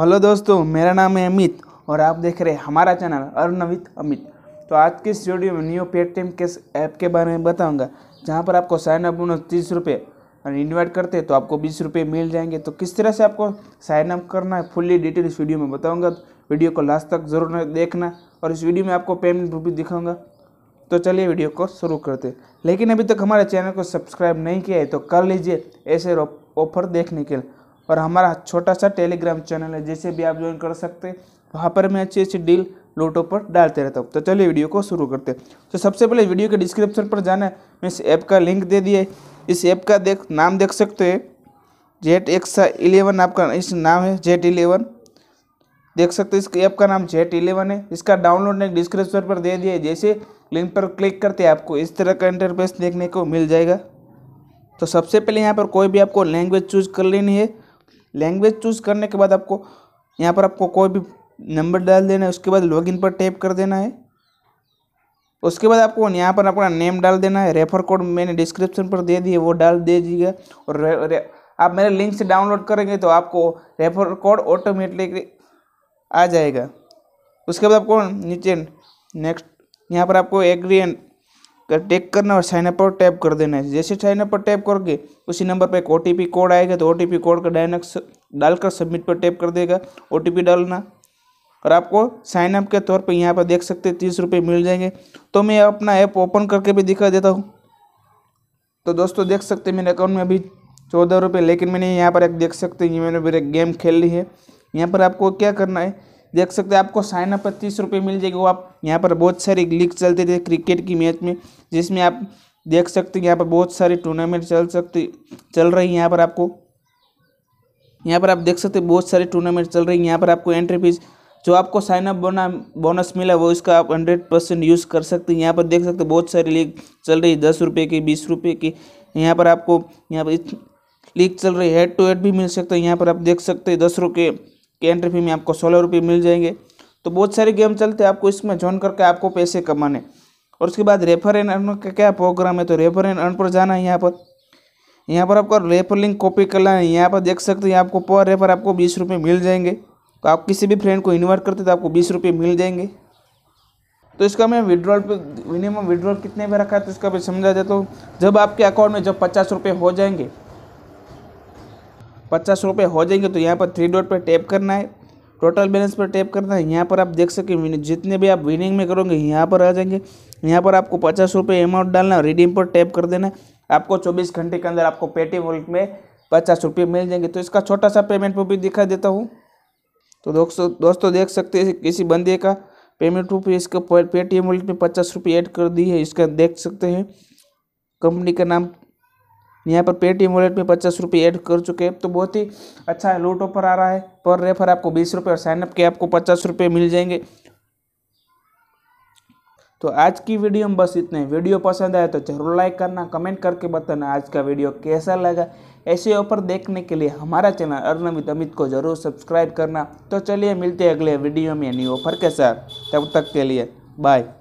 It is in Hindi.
हेलो दोस्तों, मेरा नाम है अमित और आप देख रहे हैं हमारा चैनल अर्न विद अमित। तो आज के इस वीडियो में न्यू पेटीएम के ऐप के बारे में बताऊंगा, जहां पर आपको साइन अप बोनस 30 रुपये और इन्वाइट करते हैं तो आपको 20 रुपये मिल जाएंगे। तो किस तरह से आपको साइन अप करना है फुल्ली डिटेल इस वीडियो में बताऊँगा। तो वीडियो को लास्ट तक जरूर देखना और इस वीडियो में आपको पेमेंट भी दिखाऊँगा। तो चलिए वीडियो को शुरू करते हैं। लेकिन अभी तक हमारे चैनल को सब्सक्राइब नहीं किया है तो कर लीजिए ऐसे ऑफर देखने के लिए। और हमारा छोटा सा टेलीग्राम चैनल है, जैसे भी आप ज्वाइन कर सकते हैं। वहाँ पर मैं अच्छी अच्छी डील लोटो पर डालते रहता हूँ। तो चलिए वीडियो को शुरू करते हैं। तो सबसे पहले वीडियो के डिस्क्रिप्शन पर जाना है, मैं इस ऐप का लिंक दे दिया है। इस ऐप का नाम देख सकते हैं, जेट11 आपका इस नाम है, जेट11 देख सकते हैं। इस ऐप का नाम जेट11 है। इसका डाउनलोड लिंक डिस्क्रिप्शन पर दे दिया है। जैसे लिंक पर क्लिक करते हैं आपको इस तरह का इंटरफेस देखने को मिल जाएगा। तो सबसे पहले यहाँ पर कोई भी आपको लैंग्वेज चूज कर लेनी है। लैंग्वेज चूज करने के बाद आपको यहाँ पर आपको कोई भी नंबर डाल देना है। उसके बाद लॉगिन पर टैप कर देना है। उसके बाद आपको यहाँ पर अपना नेम डाल देना है। रेफर कोड मैंने डिस्क्रिप्शन पर दे दिए, वो डाल दीजिएगा। और आप मेरे लिंक से डाउनलोड करेंगे तो आपको रेफर कोड ऑटोमेटिकली आ जाएगा। उसके बाद आपको नीचे नेक्स्ट यहाँ पर आपको एग्री एंड टेक करना और साइनअप पर टैप कर देना है। जैसे साइनअप पर टैप करोगे उसी नंबर पर एक OTP कोड आएगा, तो OTP कोड का डालकर सबमिट पर टैप कर देगा। OTP डालना और आपको साइनअप के तौर पे यहाँ पर देख सकते हैं 30 रुपये मिल जाएंगे। तो मैं अपना ऐप ओपन करके भी दिखा देता हूँ। तो दोस्तों देख सकते हैं मेरे अकाउंट में अभी 14 रुपये, लेकिन मैंने यहाँ पर एक देख सकते हैं मैंने मेरे गेम खेल ली है। यहाँ पर आपको क्या करना है, देख सकते हैं आपको साइन अप पर 30 रुपये मिल जाएगी। वो आप यहाँ पर बहुत सारी लीग चलते थे क्रिकेट की मैच में, जिसमें आप देख सकते हैं यहाँ पर बहुत सारी टूर्नामेंट चल रही है। यहाँ पर आप देख सकते हैं बहुत सारी टूर्नामेंट चल रही है। यहाँ पर आपको एंट्री फीस जो आपको साइन अप बोनस मिला वो इसका आप 100% यूज़ कर सकते हैं। यहाँ पर देख सकते हैं बहुत सारी लीग चल रही है, 10 रुपये की, 20 रुपये की। यहाँ पर आपको यहाँ पर लीग चल रही है, हेड टू हेड भी मिल सकता है। यहाँ पर आप देख सकते हैं 10 रुपये के एंट्री फी में आपको 16 रुपये मिल जाएंगे। तो बहुत सारे गेम चलते हैं, आपको इसमें ज्वाइन करके आपको पैसे कमाने। और उसके बाद रेफर एंड अर्न का क्या प्रोग्राम है, तो रेफर एंड अर्न पर जाना है। यहाँ पर आपको रेफर लिंक कॉपी करना है। यहाँ पर देख सकते हैं आपको पर रेफर आपको 20 रुपये मिल जाएंगे। तो आप किसी भी फ्रेंड को इन्वाइट करते तो आपको 20 रुपये मिल जाएंगे। तो इसका मैं विड्रॉल पे मिनिमम विड्रॉल कितने में रखा है तो इसका भी समझा देता हूँ। जब आपके अकाउंट में जब 50 रुपये हो जाएंगे, 50 रुपये हो जाएंगे तो यहाँ पर 3 डॉट पर टैप करना है, टोटल बैलेंस पर टैप करना है। यहाँ पर आप देख सकें जितने भी आप विनिंग में करोगे यहाँ पर आ जाएंगे। यहाँ पर आपको 50 रुपये अमाउंट डालना है, रिडीम पर टैप कर देना है। आपको 24 घंटे के अंदर आपको पेटीएम वॉलेट में 50 रुपये मिल जाएंगे। तो इसका छोटा सा पेमेंट प्रूफ भी दिखा देता हूँ। तो दोस्तों देख सकते हैं किसी बंदे का पेमेंट प्रूफ इसका पेटीएम वॉलेट में 50 रुपये ऐड कर दी है। इसका देख सकते हैं कंपनी का नाम, यहाँ पर पेटीएम वॉलेट में 50 रुपये ऐड कर चुके हैं। तो बहुत ही अच्छा लूट ऑफर आ रहा है। पर रेफर आपको 20 रुपये और साइनअप के आपको 50 रुपये मिल जाएंगे। तो आज की वीडियो में बस इतना ही। वीडियो पसंद आए तो जरूर लाइक करना, कमेंट करके बताना आज का वीडियो कैसा लगा। ऐसे ऑफर देखने के लिए हमारा चैनल अर्न विद अमित को जरूर सब्सक्राइब करना। तो चलिए मिलते हैं अगले वीडियो में न्यू ऑफर के साथ। तब तक के लिए बाय।